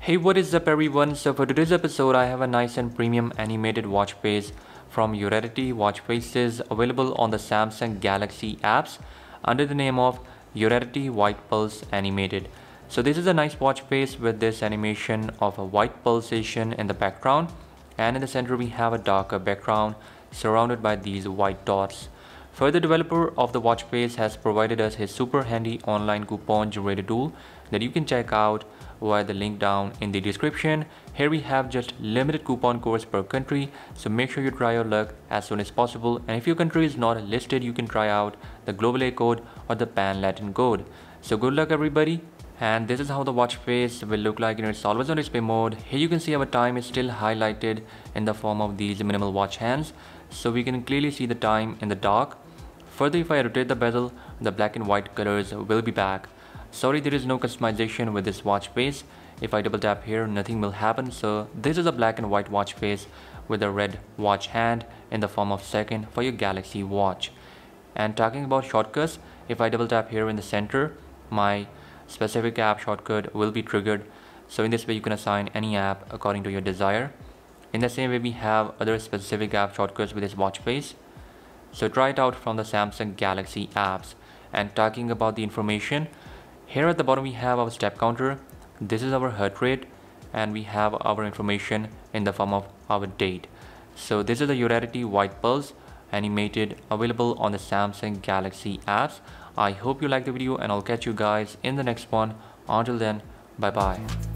Hey, what is up everyone? So for today's episode I have a nice and premium animated watch face from Ureity watch faces available on the Samsung Galaxy apps under the name of Ureity White Pulse Animated. So this is a nice watch face with this animation of a white pulsation in the background, and in the center we have a darker background surrounded by these white dots. Further, developer of the watch face has provided us his super handy online coupon generator tool that you can check out via the link down in the description. Here we have just limited coupon codes per country, so make sure you try your luck as soon as possible, and if your country is not listed you can try out the global A code or the pan Latin code. So good luck everybody. And this is how the watch face will look like in its always on display mode. Here you can see our time is still highlighted in the form of these minimal watch hands, so we can clearly see the time in the dark. Further, if I rotate the bezel, the black and white colors will be back. Sorry, there is no customization with this watch face. If I double tap here, nothing will happen. So this is a black and white watch face with a red watch hand in the form of second for your Galaxy watch. And talking about shortcuts, if I double tap here in the center, my specific app shortcut will be triggered. So in this way you can assign any app according to your desire. In the same way we have other specific app shortcuts with this watch face. So try it out from the Samsung Galaxy apps. And talking about the information, here at the bottom we have our step counter. This is our heart rate, and we have our information in the form of our date. So this is the Ureity White Pulse Animated available on the Samsung Galaxy apps. I hope you liked the video, and I'll catch you guys in the next one. Until then, bye bye.